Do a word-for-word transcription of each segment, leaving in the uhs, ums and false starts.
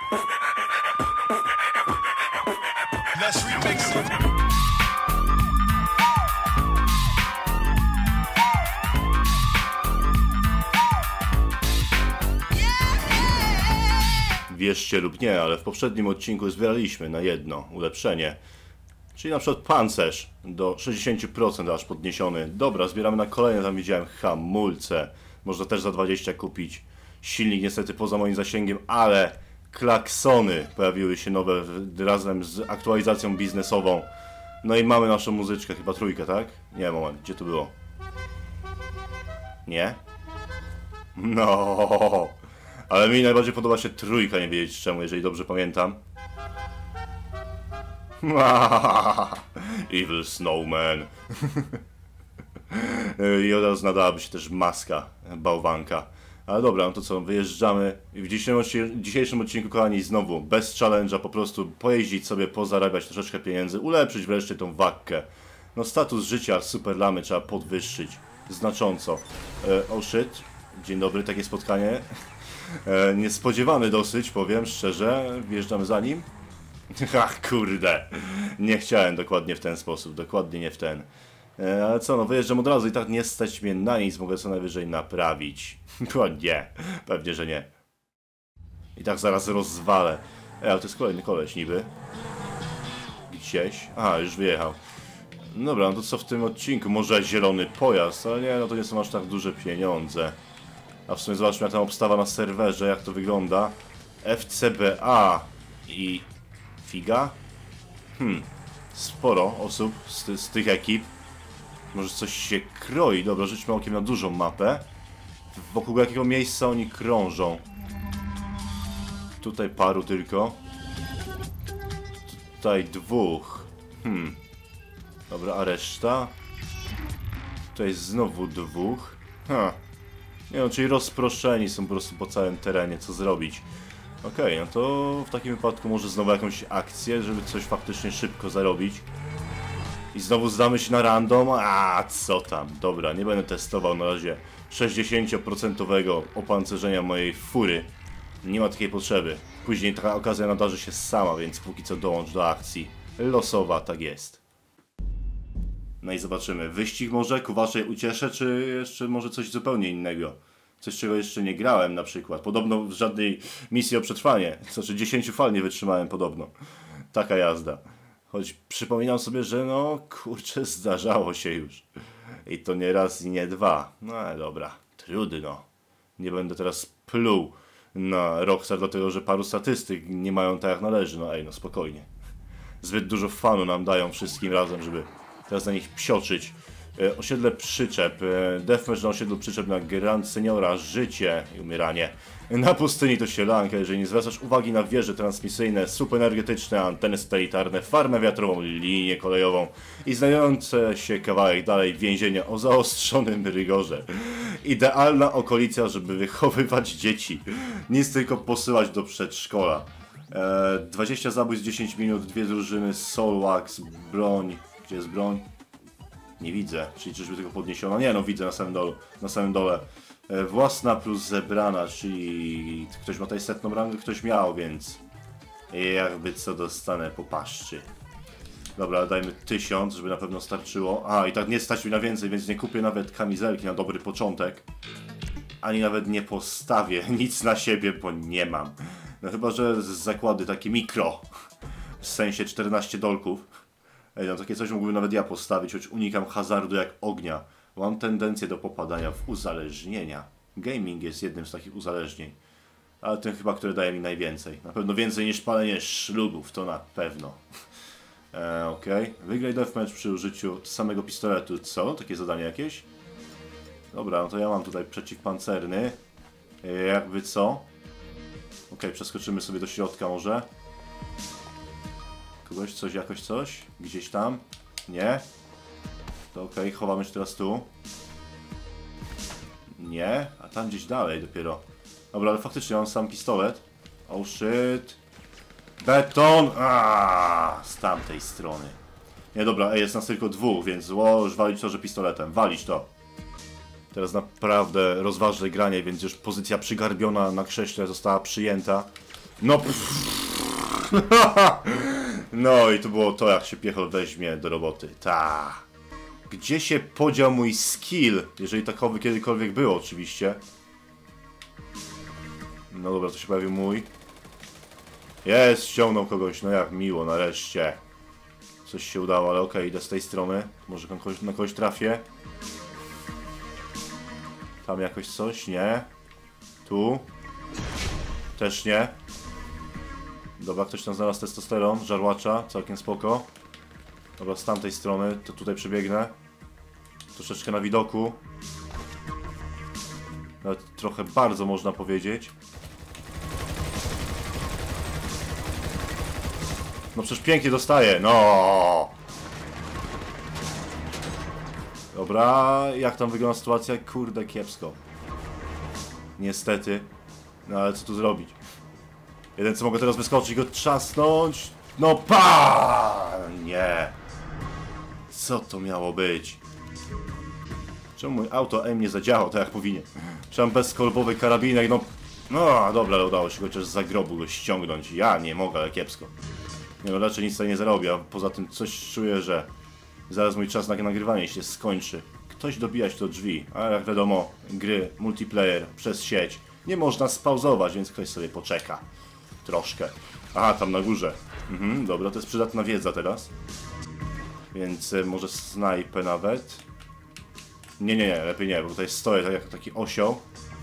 Let's remix it. Wierzcie lub nie, ale w poprzednim odcinku zbieraliśmy na jedno ulepszenie. Czyli na przykład pancerz do sześćdziesiąt procent aż podniesiony. Dobra, zbieramy na kolejne, tam widziałem hamulce. Można też za dwadzieścia kupić. Silnik niestety poza moim zasięgiem, ale klaksony pojawiły się nowe razem z aktualizacją biznesową. No i mamy naszą muzyczkę, chyba trójkę, tak? Nie, moment, gdzie to było? Nie? No, ale mi najbardziej podoba się trójka, nie wiedzieć czemu, jeżeli dobrze pamiętam. Evil Snowman. I od razu nadałaby się też maska bałwanka. Ale dobra, no to co, wyjeżdżamy. I w dzisiejszym, dzisiejszym odcinku, kochani, znowu bez challenge'a, po prostu pojeździć sobie, pozarabiać troszeczkę pieniędzy, ulepszyć wreszcie tą wakkę. No status życia super lamy trzeba podwyższyć znacząco. E, oh shit, dzień dobry, takie spotkanie. E, niespodziewane dosyć, powiem szczerze, wjeżdżamy za nim. Ach, kurde, nie chciałem dokładnie w ten sposób, dokładnie nie w ten. E, ale co, no wyjeżdżam od razu i tak nie stać mnie na nic, mogę co najwyżej naprawić. O nie, pewnie, że nie. I tak zaraz rozwalę. E, ale to jest kolejny koleś niby. Gdzieś. Aha, już wyjechał. Dobra, no to co w tym odcinku? Może zielony pojazd, ale nie, no to nie są aż tak duże pieniądze. A w sumie zobaczmy jak tam obstawa na serwerze, jak to wygląda. F C B A i Figa? Hmm, sporo osób z, ty z tych ekip. Może coś się kroi. Dobra, rzućmy okiem na dużą mapę. Wokół jakiego miejsca oni krążą? Tutaj paru tylko. Tutaj dwóch. Hmm. Dobra, a reszta? Tutaj znowu dwóch. Ha. Nie no, czyli rozproszeni są po prostu po całym terenie. Co zrobić? Okej, okay, no to w takim wypadku może znowu jakąś akcję, żeby coś faktycznie szybko zarobić. I znowu zdamy się na random. A co tam? Dobra, nie będę testował na razie sześćdziesiąt procent opancerzenia mojej fury. Nie ma takiej potrzeby. Później taka okazja nadarzy się sama, więc póki co dołącz do akcji. Losowa, tak jest. No i zobaczymy. Wyścig może ku waszej uciesze, czy jeszcze może coś zupełnie innego? Coś, czego jeszcze nie grałem na przykład. Podobno w żadnej misji o przetrwanie. Znaczy dziesięciu fal nie wytrzymałem podobno. Taka jazda. Choć przypominam sobie, że no kurczę, zdarzało się już. I to nie raz i nie dwa. No ale dobra, trudno. Nie będę teraz pluł na Rockstar, dlatego że paru statystyk nie mają tak jak należy. No ej, no spokojnie. Zbyt dużo fanu nam dają wszystkim razem, żeby teraz na nich psioczyć. E, osiedle przyczep. E, Deathmatch na osiedlu przyczep na Grand Seniora. Życie i umieranie. Na pustyni to sielanka. Jeżeli nie zwracasz uwagi na wieże transmisyjne, słupy energetyczne, anteny satelitarne, farmę wiatrową, linię kolejową i znajdujące się kawałek dalej więzienia o zaostrzonym rygorze. Idealna okolica, żeby wychowywać dzieci. Nic tylko posyłać do przedszkola. E, dwadzieścia zabójstw, dziesięć minut, dwie drużyny, Soulwax, broń. Gdzie jest broń? Nie widzę. Czyli czyżby tylko podniesiono? Nie no, widzę na samym dole. Na samym dole. E, własna plus zebrana, czyli ktoś ma tutaj setną rangę, ktoś miał, więc jakby co dostanę po paszczy. Dobra, dajmy tysiąc, żeby na pewno starczyło. A, i tak nie stać mi na więcej, więc nie kupię nawet kamizelki na dobry początek. Ani nawet nie postawię nic na siebie, bo nie mam. No chyba, że z zakłady takie mikro. W sensie czternaście dolków. Ej, no takie coś mógłbym nawet ja postawić, choć unikam hazardu jak ognia. Mam tendencję do popadania w uzależnienia. Gaming jest jednym z takich uzależnień. Ale tym chyba, które daje mi najwięcej. Na pewno więcej niż palenie szlugów, to na pewno. E, Okej. Okay. Wygraj deathmatch przy użyciu samego pistoletu. Co? Takie zadanie jakieś? Dobra, no to ja mam tutaj przeciwpancerny. E, jakby co? Okej, okay, przeskoczymy sobie do środka może. Kogoś, coś, jakoś coś? Gdzieś tam? Nie? To okej, okay, chowamy się teraz tu. Nie? A tam gdzieś dalej dopiero. Dobra, ale faktycznie mam sam pistolet. Oh shit. Beton! Aaaa, z tamtej strony. Nie, dobra, ej, jest nas tylko dwóch, więc o, już walić to, że pistoletem. Walić to. Teraz naprawdę rozważne granie, więc już pozycja przygarbiona na krześle została przyjęta. No no i to było to, jak się Piechol weźmie do roboty. Ta. Gdzie się podział mój skill? Jeżeli takowy kiedykolwiek był, oczywiście. No dobra, to się pojawił mój. Jest, ściągnął kogoś, no jak miło, nareszcie. Coś się udało, ale okej, okay, idę z tej strony. Może na kogoś, na kogoś trafię. Tam jakoś coś, nie. Tu. Też nie. Dobra, ktoś tam znalazł testosteron, żarłacza, całkiem spoko. Dobra, z tamtej strony, to tutaj przebiegnę. Troszeczkę na widoku. Nawet trochę bardzo można powiedzieć. No przecież pięknie dostaję, no. Dobra, jak tam wygląda sytuacja? Kurde, kiepsko. Niestety. No ale co tu zrobić? Jeden co mogę teraz wyskoczyć i go trzasnąć. No pa! Nie. Co to miało być? Czemu mój auto aim nie zadziałał tak jak powinien? Trzeba bezkolbowy karabinek, no... No dobra, ale udało się chociaż z zagrobu go ściągnąć. Ja nie mogę, ale kiepsko. Nie no, raczej nic tutaj nie zarobię, a poza tym coś czuję, że zaraz mój czas na nagrywanie się skończy. Ktoś dobijać do drzwi, a jak wiadomo, gry multiplayer przez sieć nie można spauzować, więc ktoś sobie poczeka. Troszkę. Aha, tam na górze. Mhm, dobra, to jest przydatna wiedza teraz. Więc y, może snajpę nawet. Nie, nie, nie, lepiej nie, bo tutaj stoję tak jak taki osioł.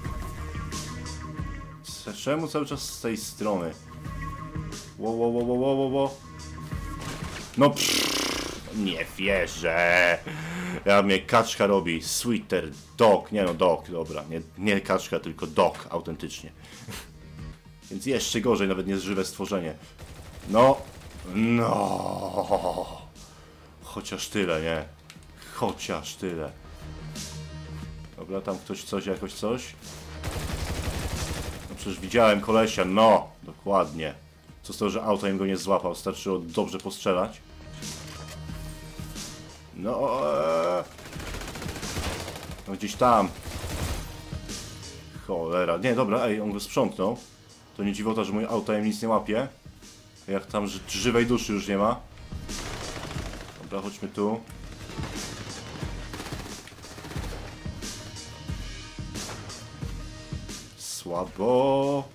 Czemu cały czas z tej strony? Wo, wo, wo, wo, wo, wo, wo. No pff, nie wierzę. Ja mnie kaczka robi. Sweeter dog. Nie no, dog, dobra. Nie, nie kaczka, tylko dog, autentycznie. Więc jeszcze gorzej, nawet nie żywe stworzenie. No. No. Chociaż tyle, nie? Chociaż tyle. Dobra, tam ktoś coś, jakoś coś. No przecież widziałem kolesia, no. Dokładnie. Co z tego, że auto im go nie złapał, starczyło dobrze postrzelać. No, ee. No gdzieś tam. Cholera. Nie, dobra, ej, on go sprzątnął. To nie dziwota, że mój auto im nic nie łapie. Jak tam ży żywej duszy już nie ma. Dobra, chodźmy tu. Słabo.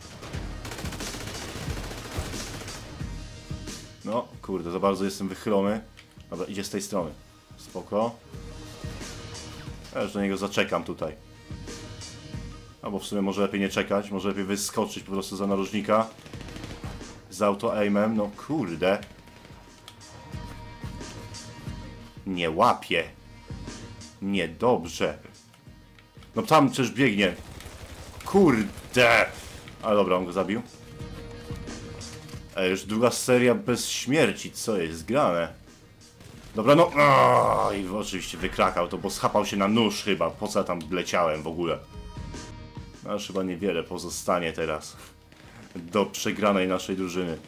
No, kurde, za bardzo jestem wychylony. Dobra, idzie z tej strony. Spoko. Ja już do niego zaczekam tutaj. Albo w sumie może lepiej nie czekać, może lepiej wyskoczyć po prostu za narożnika. Z auto-aimem, no kurde. Nie łapie. Niedobrze. No tam przecież biegnie. Kurde. Ale dobra, on go zabił. Ej, już druga seria bez śmierci, co jest grane? Dobra, no... O, i oczywiście wykrakał to, bo schapał się na nóż chyba. Po co ja tam leciałem w ogóle? No, aż chyba niewiele pozostanie teraz. Do przegranej naszej drużyny.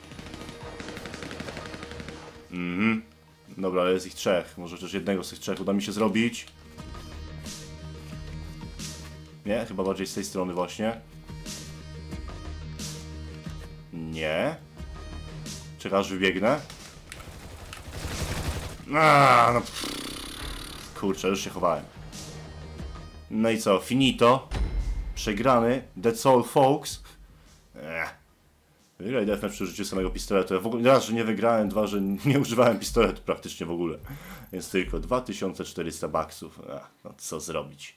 Mhm. Dobra, ale jest ich trzech. Może chociaż jednego z tych trzech uda mi się zrobić. Nie? Chyba bardziej z tej strony właśnie. Nie. Czekaj, aż wybiegnę. A, no kurczę, już się chowałem. No i co? Finito. Przegrany. That's all, folks. Ech. Wygraj deathmatch przy użyciu samego pistoletu. Ja w ogóle raz, że nie wygrałem, dwa, że nie używałem pistoletu praktycznie w ogóle. Więc tylko dwa tysiące czterysta baksów. Ach, no co zrobić?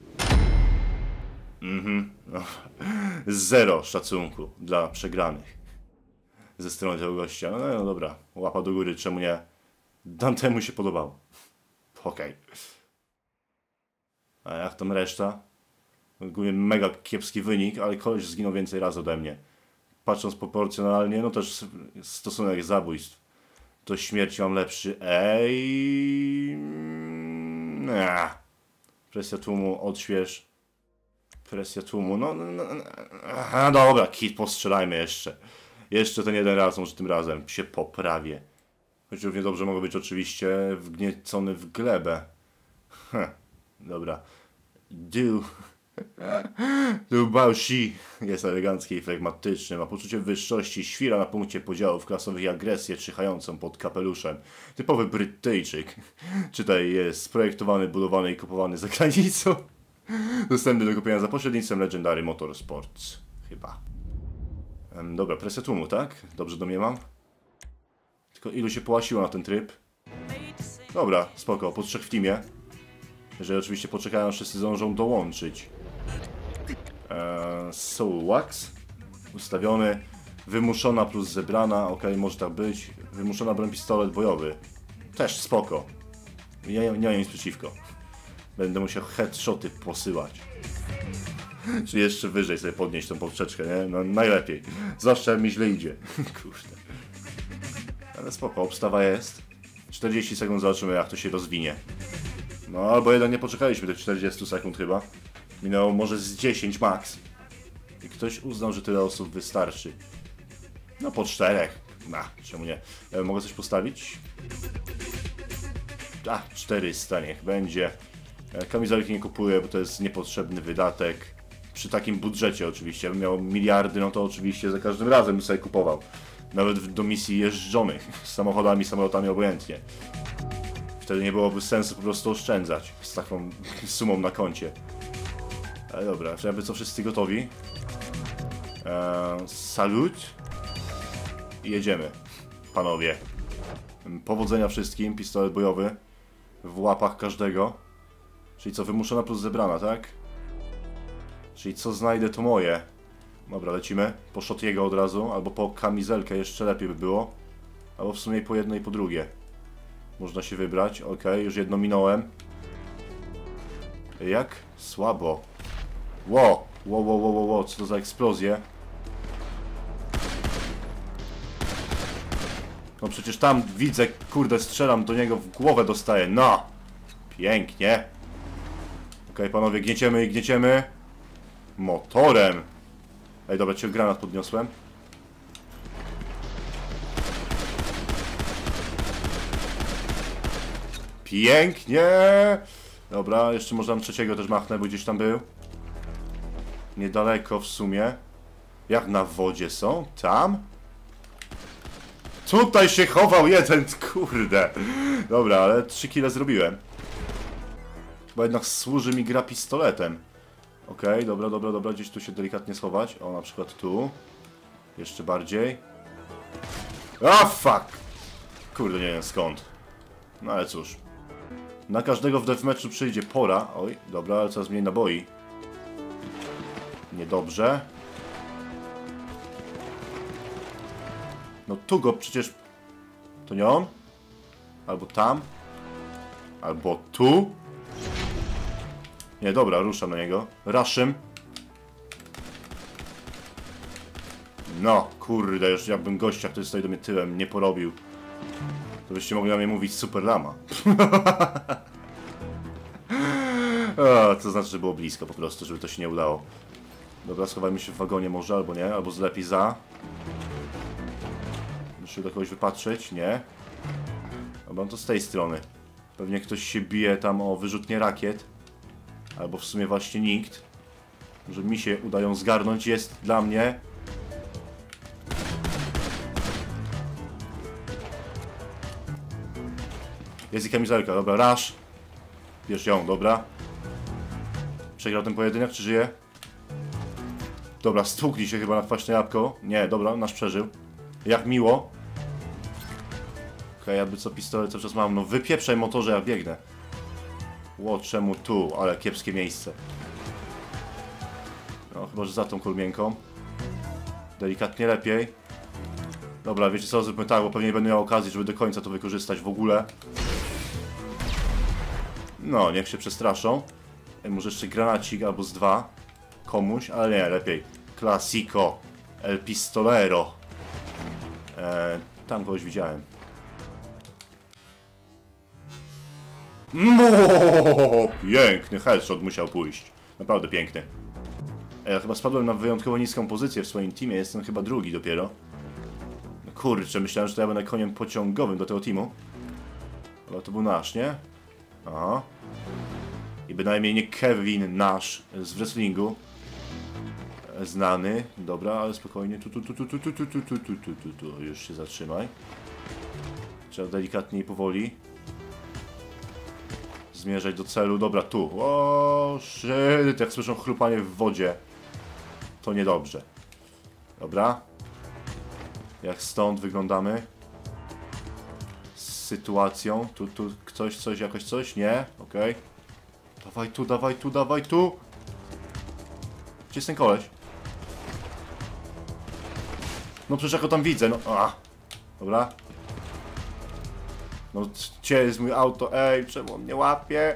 Mhm. No. Zero szacunku dla przegranych. Ze strony tego gościa. No, no dobra, łapa do góry, czemu nie? Dantemu się podobało. Okej. Okay. A jak tam reszta? Ogólnie mega kiepski wynik, ale koleś zginął więcej razy ode mnie. Patrząc proporcjonalnie, no też stosunek zabójstw do śmierci mam lepszy. Ej. Nie. Presja tłumu, odśwież. Presja tłumu, no, no, no, no dobra, kit, postrzelajmy jeszcze. Jeszcze ten jeden raz, może tym razem się poprawię. Choć równie dobrze mogę być oczywiście wgniecony w glebę. Heh, dobra. Do Lubausi jest elegancki i flegmatyczny, ma poczucie wyższości, świra na punkcie podziałów klasowych i agresję czyhającą pod kapeluszem. Typowy Brytyjczyk. Czytaj, jest projektowany, budowany i kupowany za granicą. Dostępny do kupienia za pośrednictwem Legendary Motorsports. Chyba. Ehm, dobra, presję tłumu, tak? Dobrze do mnie mam? Tylko ilu się połasiło na ten tryb? Dobra, spoko, po trzech w teamie. Jeżeli oczywiście poczekają, wszyscy zdążą dołączyć. Eee, Soul Wax. Ustawiony. Wymuszona plus zebrana. Ok, może tak być. Wymuszona broń pistolet bojowy. Też spoko. Nie, nie mam nic przeciwko. Będę musiał headshoty posyłać. Czyli jeszcze wyżej sobie podnieść tą poprzeczkę, nie? No najlepiej. Zwłaszcza jak mi źle idzie. Kurde. Ale spoko, obstawa jest. czterdzieści sekund, zobaczymy jak to się rozwinie. No albo jednak nie poczekaliśmy tych czterdzieści sekund chyba. Minęło może z dziesięć max. I ktoś uznał, że tyle osób wystarczy. No po czterech. Na, czemu nie? E, mogę coś postawić? A, czterysta niech będzie. E, kamizelki nie kupuję, bo to jest niepotrzebny wydatek. Przy takim budżecie oczywiście. Jakbym miał miliardy, no to oczywiście za każdym razem bym sobie kupował. Nawet do misji jeżdżonych. Z samochodami, samolotami obojętnie. Wtedy nie byłoby sensu po prostu oszczędzać z taką sumą na koncie. Ale dobra, jakby co, wszyscy gotowi? Eee, salut. I jedziemy, panowie. Powodzenia wszystkim, pistolet bojowy w łapach każdego. Czyli co, wymuszona plus zebrana, tak? Czyli co znajdę, to moje. Dobra, lecimy. Po Shotiego od razu, albo po kamizelkę jeszcze lepiej by było. Albo w sumie po jedno i po drugie. Można się wybrać, ok, już jedno minąłem. Jak? Słabo. Ło! Ło, ło, ło, ło, ło, co to za eksplozje? No przecież tam widzę, kurde, strzelam do niego, w głowę dostaję, no! Pięknie. Ok, panowie, gnieciemy i gnieciemy. Motorem. Ej, dobra, cię granat podniosłem. Pięknie! Dobra, jeszcze można trzeciego też machnę, bo gdzieś tam był. Niedaleko w sumie. Jak na wodzie są? Tam? Tutaj się chował jeden, kurde. Dobra, ale trzy kile zrobiłem. Chyba jednak służy mi gra pistoletem. Okej, okay, dobra, dobra, dobra, gdzieś tu się delikatnie schować. O, na przykład tu. Jeszcze bardziej. A, fuck! Kurde, nie wiem skąd. No ale cóż. Na każdego w deathmatchu przyjdzie pora. Oj, dobra, ale coraz mniej naboi. Niedobrze. No tu go przecież... To nie on? Albo tam? Albo tu? Nie, dobra, ruszam na niego. Rushym. No, kurde, już jakbym gościa, który stoi do mnie tyłem, nie porobił. To byście mogli na mnie mówić super lama. O, to znaczy, że było blisko po prostu, żeby to się nie udało. Dobra, schowajmy się w wagonie może, albo nie, albo zlepi za. Muszę do kogoś wypatrzeć, nie. Dobra, to z tej strony. Pewnie ktoś się bije tam o wyrzutnie rakiet. Albo w sumie właśnie nikt. Że mi się udają zgarnąć, jest dla mnie. Jest i kamizelka, dobra, rush. Bierz ją, dobra. Przegrał ten pojedynek, czy żyje? Dobra, stukli się chyba na kwaśne jabłko. Nie, dobra, nasz przeżył. Jak miło. Okej, okay, jakby co, pistolet cały czas mam. No wypieprzaj motorze, ja biegnę. Ło, czemu tu? Ale kiepskie miejsce. No, chyba, że za tą kulmienką. Delikatnie lepiej. Dobra, wiecie co, zróbmy tak, bo pewnie nie będę miał okazji, żeby do końca to wykorzystać w ogóle. No, niech się przestraszą. Może jeszcze granacik albo z dwa. Komuś, ale nie, lepiej. Classico. El Pistolero. Eee, tam kogoś widziałem. No, piękny headshot musiał pójść. Naprawdę piękny. Ja chyba spadłem na wyjątkowo niską pozycję w swoim teamie. Jestem chyba drugi dopiero. No kurczę, myślałem, że to ja będę koniem pociągowym do tego teamu. Ale to był nasz, nie? Aha. I bynajmniej nie Kevin Nash z wrestlingu. Znany. Dobra, ale spokojnie. Tu, tu, tu, tu, tu, tu, tu, tu, tu, tu, tu, tu, tu. Już się zatrzymaj. Trzeba delikatnie i powoli zmierzać do celu. Dobra, tu. O, shit. Jak słyszą chrupanie w wodzie, to niedobrze. Dobra. Jak stąd wyglądamy? Z sytuacją. Tu, tu, coś, coś, jakoś coś? Nie? Okej. Okay. Dawaj tu, dawaj tu, dawaj tu. Gdzie jest ten koleś? No przecież ja go tam widzę, no. A. Dobra. No gdzie jest mój auto? Ej, czemu on nie łapie?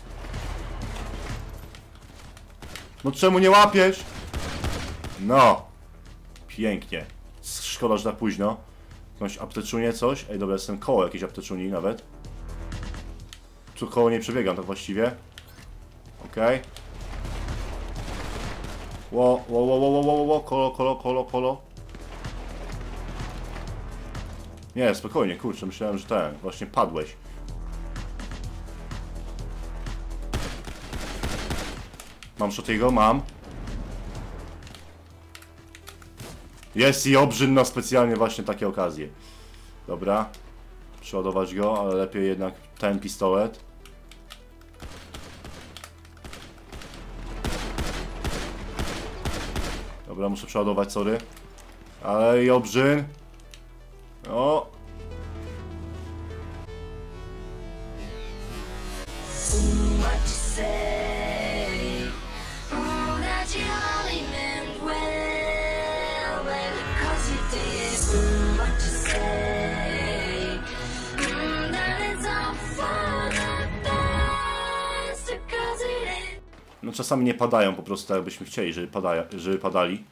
No czemu nie łapiesz? No. Pięknie. Szkoda, że tak późno. Jakąś apteczunię, coś. Ej, dobra, jestem koło jakiejś apteczuni nawet. Tu koło nie przebiegam tak właściwie. Okej. Okay. Ło, ło, ło, ło, ło, ło, ło, kolo, kolo, kolo, kolo. Nie, spokojnie, kurczę, myślałem, że ten, właśnie padłeś. Mam Shotiego? Mam. Jest i obrzyn na specjalnie właśnie takie okazje. Dobra. Przeładować go, ale lepiej jednak ten pistolet. Dobra, muszę przeładować, sorry. Ale i obrzyn. O! No czasami nie padają po prostu tak, jakbyśmy chcieli, żeby, padaja, żeby padali.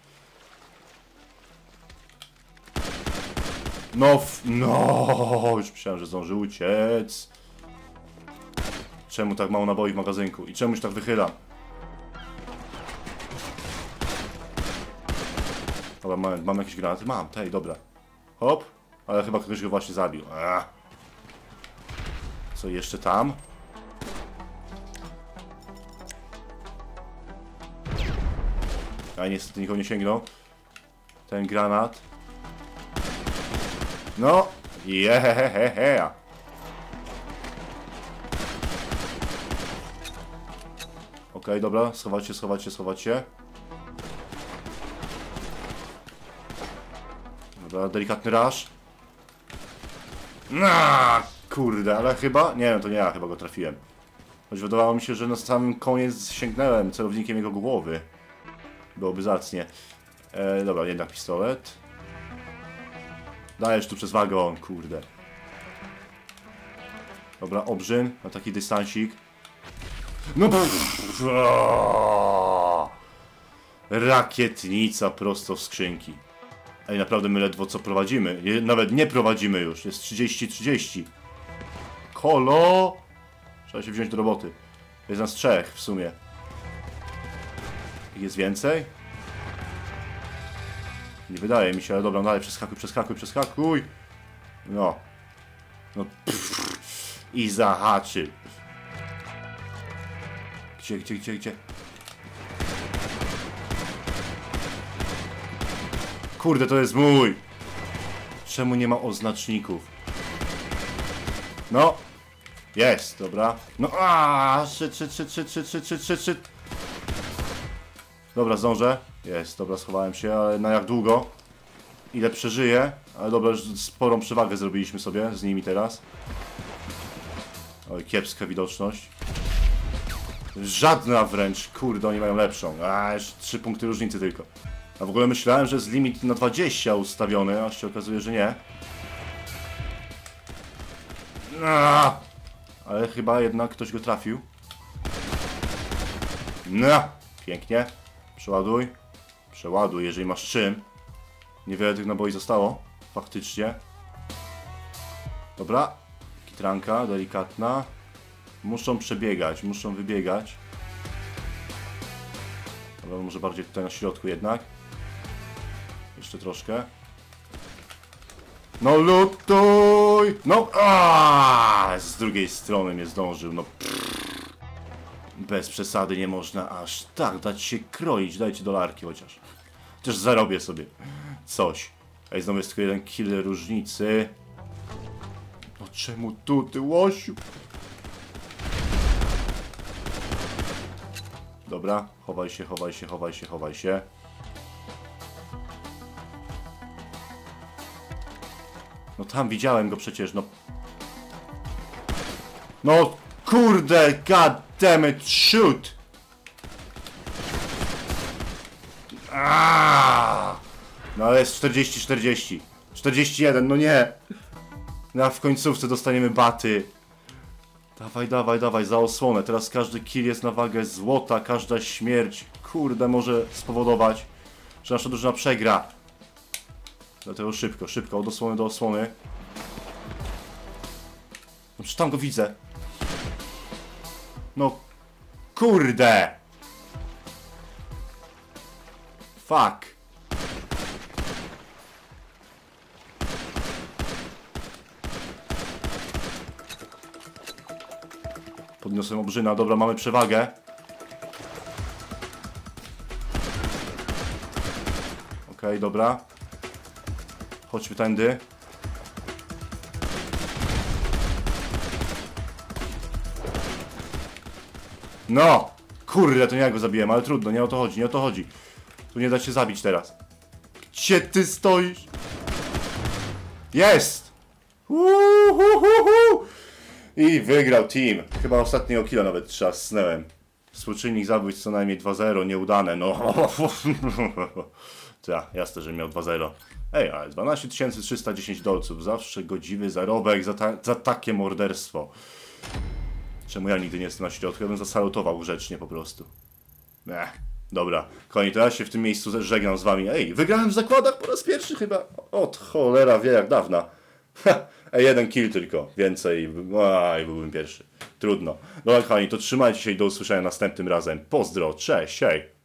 No, no, już myślałem, że zdąży uciec. Czemu tak mało naboi w magazynku? I czemuś tak wychylam? Dobra, mam, mam jakieś granaty? Mam, tej, dobra. Hop, ale chyba ktoś go właśnie zabił. Ech. Co jeszcze tam? A niestety nikogo nie sięgnął. Ten granat. No, jehehehe. Okej, okay, dobra, schować się, schować się, schować się. Dobra, delikatny rush. No, kurde, ale chyba... Nie wiem, to nie ja chyba go trafiłem. Choć wydawało mi się, że na samym koniec sięgnąłem celownikiem jego głowy. Byłoby zacnie. E, dobra, jednak pistolet. Dajesz tu przez wagon, kurde. Dobra, obrzyn na taki dystansik. No pff, rakietnica prosto w skrzynki. Ej, naprawdę my ledwo co prowadzimy. Nie, nawet nie prowadzimy już. Jest trzydzieści trzydzieści. Kolo! Trzeba się wziąć do roboty. Jest nas trzech w sumie. Jest więcej? Nie wydaje mi się, ale dobra, dalej przeskakuj, przeskakuj, przeskakuj. No. No. Pff. I zahaczy. Gdzie, gdzie, gdzie, gdzie? Kurde, to jest mój. Czemu nie ma oznaczników? No. Jest, dobra. No, aaa, shit, shit, shit, shit, shit, shit, shit, shit, shit. Dobra, zdążę. Jest, dobra, schowałem się, ale na jak długo? Ile przeżyję? Ale dobra, już sporą przewagę zrobiliśmy sobie z nimi teraz. Oj, kiepska widoczność. Żadna wręcz, kurde, oni mają lepszą. A, jeszcze trzy punkty różnicy tylko. A w ogóle myślałem, że jest limit na dwadzieścia ustawiony, aż się okazuje, że nie. No, ale chyba jednak ktoś go trafił. No, pięknie. Przeładuj. Przeładuj, jeżeli masz czym. Niewiele tych naboi zostało. Faktycznie. Dobra. Kitranka, delikatna. Muszą przebiegać, muszą wybiegać. Dobra, może bardziej tutaj na środku jednak. Jeszcze troszkę. No lutuj! No, aaa! Z drugiej strony mnie zdążył, no. bez przesady nie można aż tak dać się kroić. Dajcie dolarki chociaż. Chociaż zarobię sobie coś. Ej, znowu jest tylko jeden kill różnicy. No czemu tu, ty łosiu? Dobra, chowaj się, chowaj się, chowaj się, chowaj się. No tam widziałem go przecież, no. No kurde, god damn it, shoot! Aaaa! No ale jest czterdzieści czterdzieści. czterdzieści jeden, no nie! No a w końcówce dostaniemy baty. Dawaj, dawaj, dawaj, za osłonę. Teraz każdy kill jest na wagę złota, każda śmierć, kurde, może spowodować, że nasza drużyna przegra. Dlatego szybko, szybko, od osłony do osłony. No przecież tam go widzę. No, kurde! Fuck! Podniosłem obrzyna, dobra, mamy przewagę. Okej, okay, dobra. Chodźmy tędy. No! Kurde, to nie ja go zabiłem, ale trudno, nie o to chodzi, nie o to chodzi. Tu nie da się zabić teraz. Gdzie ty stoisz? Jest! Uhuhuhu! I wygrał team. Chyba ostatniego killa nawet trzasnęłem. Współczynnik zabójstw co najmniej dwa zero, nieudane, no. Ta, jasne, że miał dwa zero. Ej, ale dwanaście tysięcy trzysta dziesięć dolców. Zawsze godziwy zarobek za, ta za takie morderstwo. Czemu ja nigdy nie jestem na środku? Ja bym zasalutował grzecznie po prostu. Ech, dobra. Koni, to ja się w tym miejscu żegnam z wami. Ej, wygrałem w zakładach po raz pierwszy chyba. Od cholera wie jak dawna. Ej, jeden kill tylko. Więcej. Aj, byłbym pierwszy. Trudno. Dobra, kochani, to trzymajcie się i do usłyszenia następnym razem. Pozdro, cześć, hej.